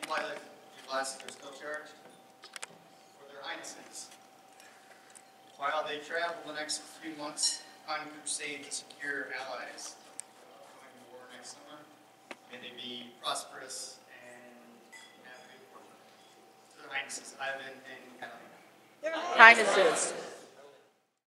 pilot your glasses are still charged for their Highnesses. While they travel the next few months on crusade to secure allies going to war next summer, may they be prosperous and have good fortune. To their Highnesses, Ivan and Kelly. Highnesses.